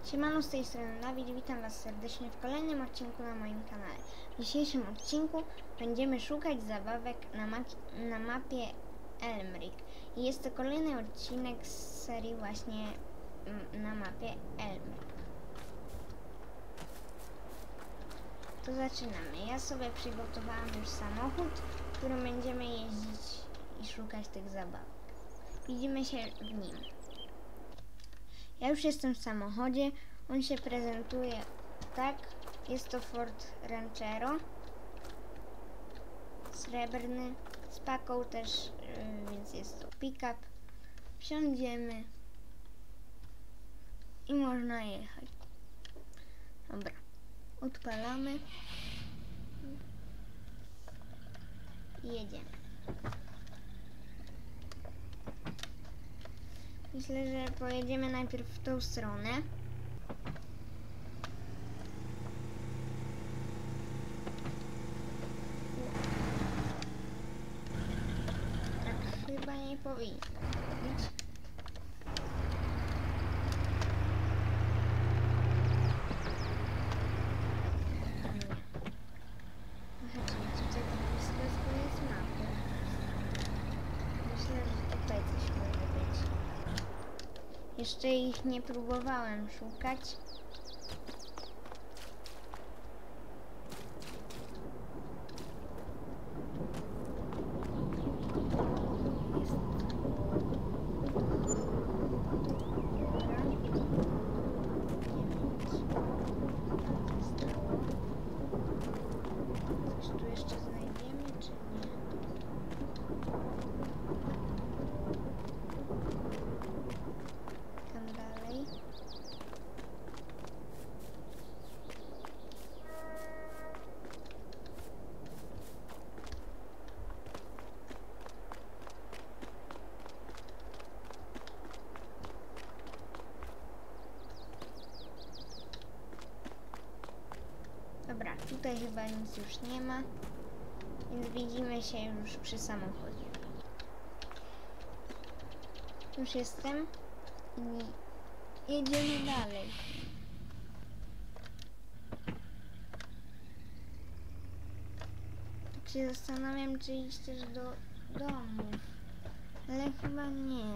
Siemano, z tej strony Dawid, witam Was serdecznie w kolejnym odcinku na moim kanale. W dzisiejszym odcinku będziemy szukać zabawek na mapie Elmrik. I jest to kolejny odcinek z serii właśnie na mapie Elmrik. To zaczynamy. Ja sobie przygotowałam już samochód, którym będziemy jeździć i szukać tych zabawek. Widzimy się w nim. Ja już jestem w samochodzie, on się prezentuje tak, jest to Ford Ranchero, srebrny, z paką też, więc jest to pick-up. Wsiądziemy i można jechać. Dobra, odpalamy i jedziemy. Myślę, że pojedziemy najpierw w tą stronę. Tak chyba nie powinno być. Aha, czyli tutaj blisko jest koniec mapy. Myślę, że tutaj coś może być. Jeszcze ich nie próbowałem szukać. Coś tu jeszcze znajdziemy, czy nie? Tam dalej. Dobra, tutaj chyba nic już nie ma, więc widzimy się już przy samochodzie. Już jestem i jedziemy dalej. Tak się zastanawiam, czy iść też do domu, ale chyba nie.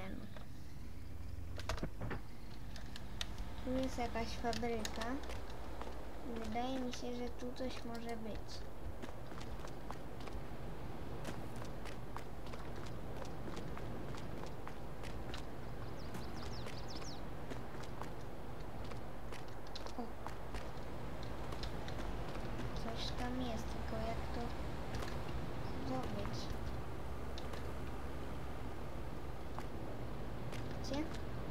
Tu jest jakaś fabryka. Wydaje mi się, że tu coś może być. O. Coś tam jest, tylko jak to zdobyć? Gdzie?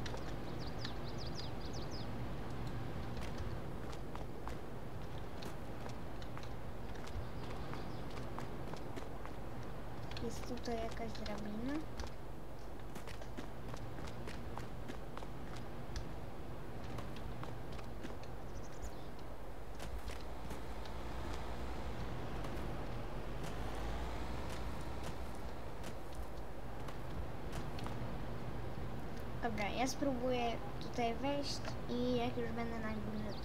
Jest tutaj jakaś drabina. Dobra, ja spróbuję tutaj wejść i jak już będę na górze,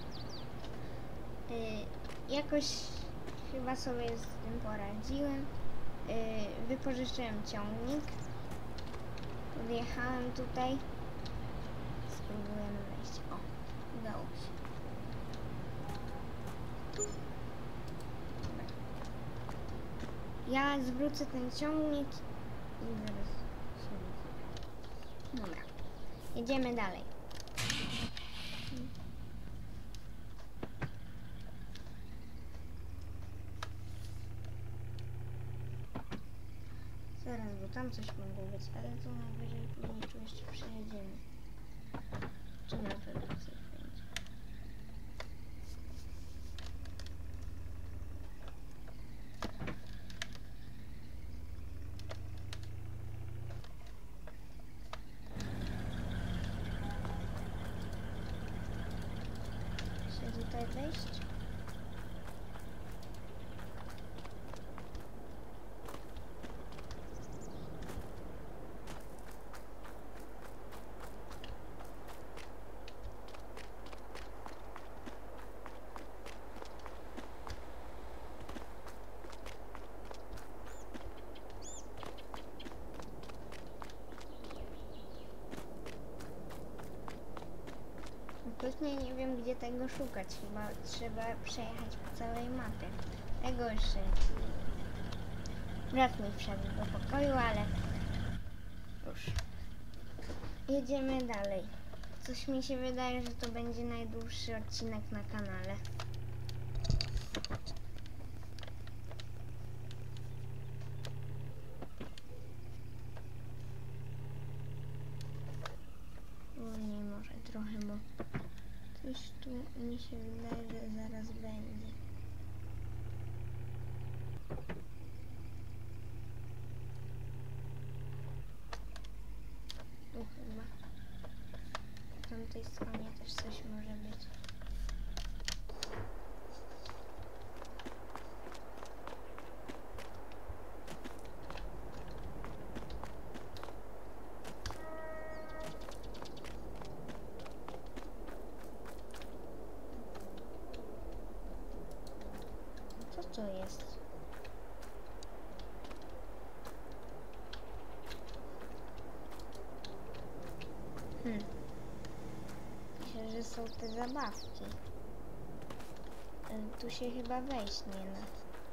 to jakoś chyba sobie z tym poradziłem. Wypożyczyłem ciągnik. Podjechałem tutaj. Spróbujemy wejść. O, udało się. Dobra. Ja zwrócę ten ciągnik i zaraz się wyjdzie. Dobra. Jedziemy dalej. Zaraz, bo tam coś mogło być, ale to najwyżej później tu jeszcze przejedziemy. Czy na pewno coś będzie? Czy tutaj wejść? Kompletnie nie wiem, gdzie tego szukać. Chyba trzeba przejechać po całej mapie. Tego jeszcze nie. Brat mi wszedł do pokoju, ale już. Jedziemy dalej. Coś mi się wydaje, że to będzie najdłuższy odcinek na kanale. Wolniej może trochę, bo coś tu mi się wydaje, że zaraz będzie. Tu chyba. Po tamtej stronie też coś może być. Co to jest? Myślę, że są te zabawki. Tu się chyba wejść nie da.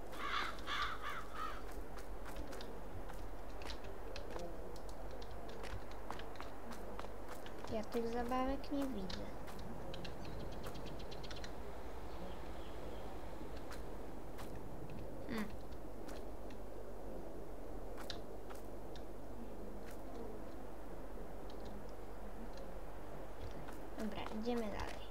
Ja tych zabawek nie widzę. Dobra, idziemy dalej.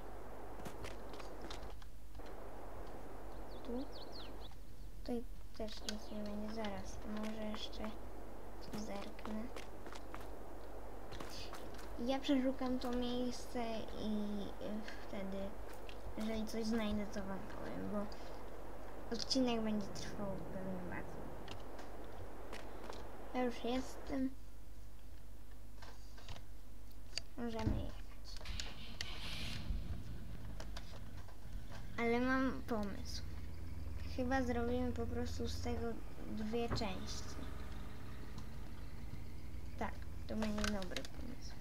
Tu? Tutaj też nic nie będzie. Zaraz, może jeszcze zerknę. Ja przeszukam to miejsce i wtedy, jeżeli coś znajdę, to wam powiem, bo odcinek będzie trwał pewnie bardzo. Ja już jestem. Możemy jechać. Ale mam pomysł. Chyba zrobimy po prostu z tego dwie części. Tak, to będzie dobry pomysł.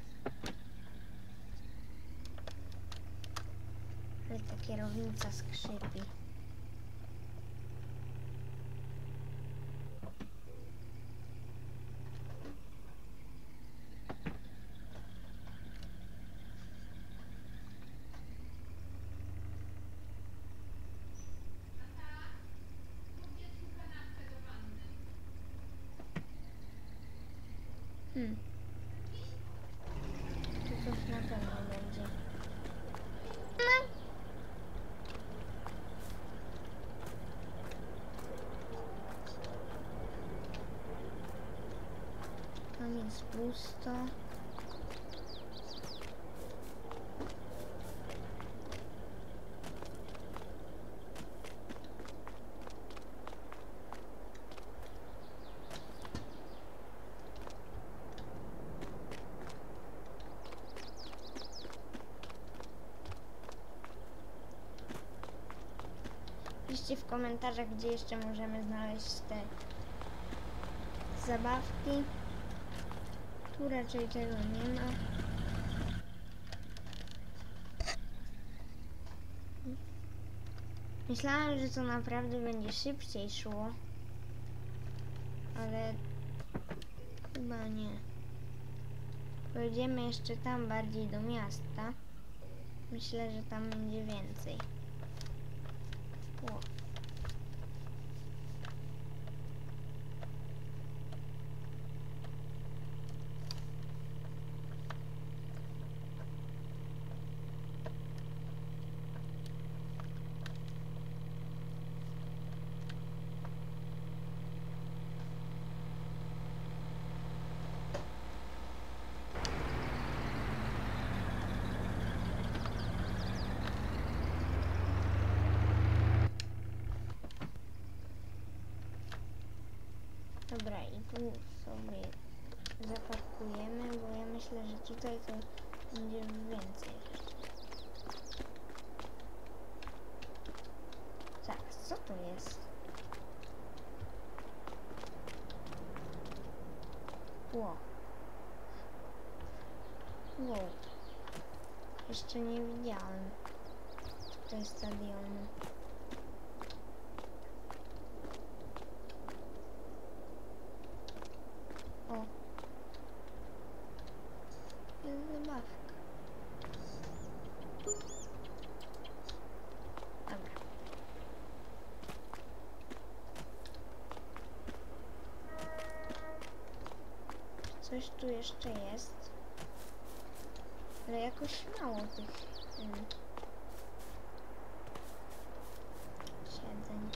Ale ta kierownica skrzypi. Tu coś na pewno będzie. Tam jest pusto. Piszcie w komentarzach, gdzie jeszcze możemy znaleźć te zabawki. Tu raczej tego nie ma. Myślałam, że to naprawdę będzie szybciej szło, ale chyba nie. Pojedziemy jeszcze tam bardziej do miasta. Myślę, że tam będzie więcej. O. Dobra, i tu sobie zaparkujemy, bo ja myślę, że tutaj to będzie więcej rzeczy. Tak, co to jest? Wow. Jeszcze nie widziałem tutaj stadionu. O! Jest zabawka. Dobra. Coś tu jeszcze jest. Ale jakoś mało tych siedzeń.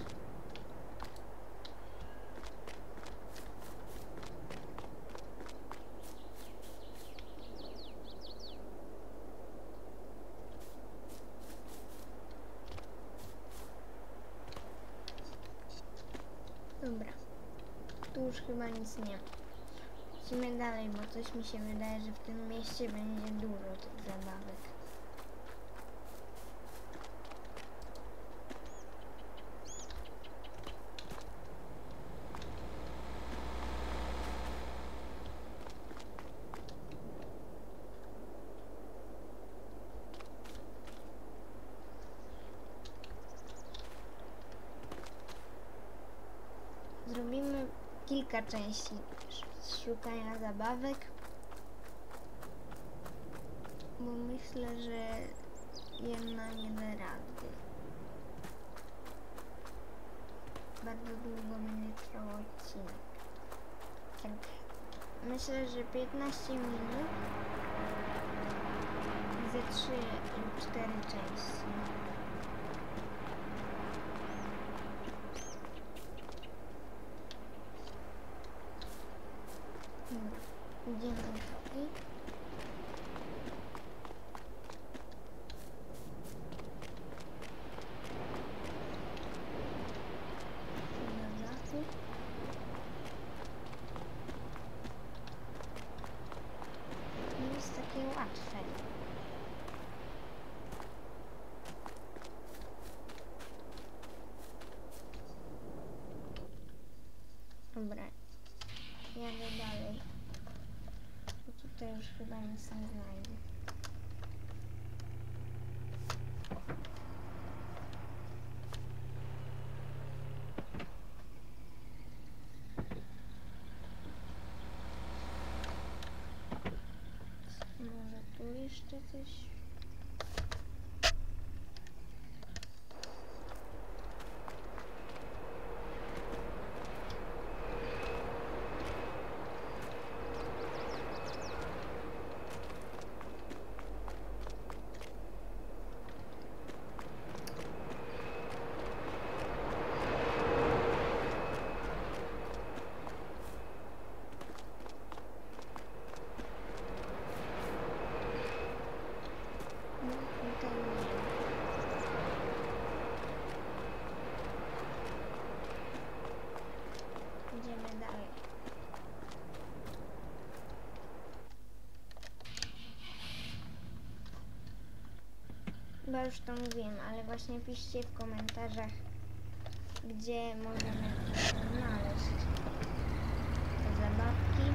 Dobra. Tu już chyba nic nie ma. Idźmy dalej, bo coś mi się wydaje, że w tym mieście będzie dużo tych zabawek. Zrobimy kilka części szukania zabawek, bo myślę, że jedna nie da rady. Bardzo długo będzie trwał odcinek. Tak, myślę, że 15 minut ze 3 lub 4 części. Idziemy dalej. Na zachód. Nie jest takie łatwe. Dobra, jadę dalej. Tutaj już chyba nic nie znajdę. Może tu jeszcze coś? Idziemy dalej. Chyba już to mówiłem, ale właśnie piszcie w komentarzach, gdzie możemy znaleźć te zabawki.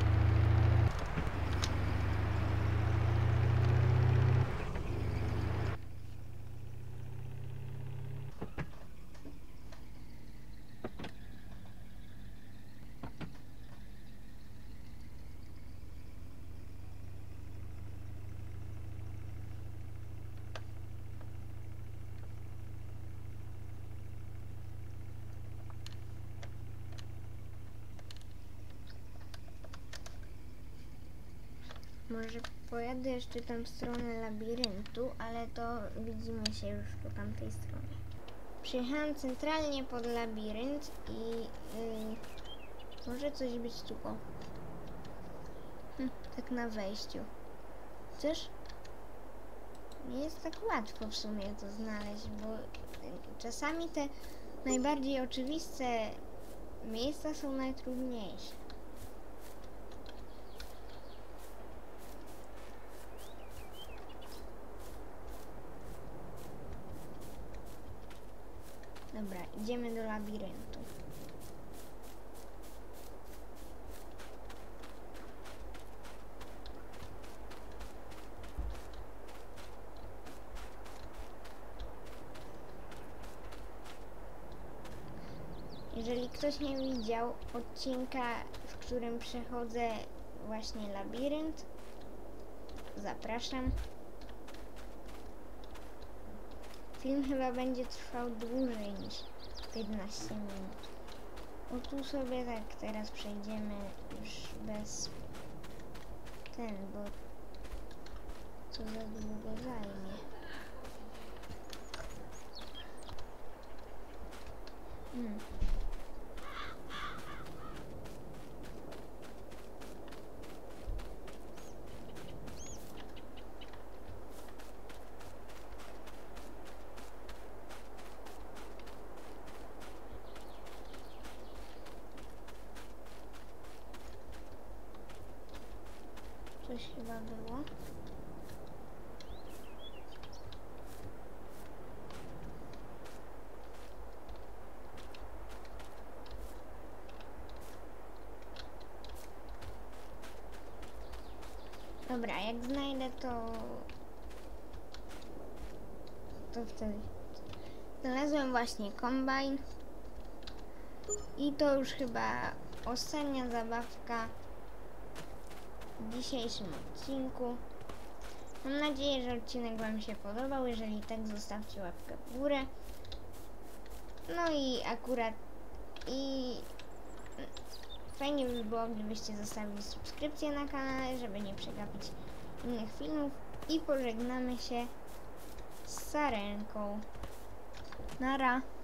Może pojadę jeszcze tam w stronę labiryntu, ale to widzimy się już po tamtej stronie. Przyjechałam centralnie pod labirynt i może coś być tu. O. Tak na wejściu. Czyż? Nie jest tak łatwo w sumie to znaleźć, bo czasami te najbardziej oczywiste miejsca są najtrudniejsze. Dobra, idziemy do labiryntu. Jeżeli ktoś nie widział odcinka, w którym przechodzę właśnie labirynt, zapraszam. Film chyba będzie trwał dłużej niż 15 minut. O tu sobie tak teraz przejdziemy już bez bo co za długo zajmie. Coś chyba było. Dobra, jak znajdę to wtedy. Znalazłem właśnie kombajn i to już chyba ostatnia zabawka w dzisiejszym odcinku. Mam nadzieję, że odcinek Wam się podobał. Jeżeli tak, zostawcie łapkę w górę. No i akurat fajnie by było, gdybyście zostawili subskrypcję na kanale, żeby nie przegapić innych filmów. I pożegnamy się z Sarenką. Nara!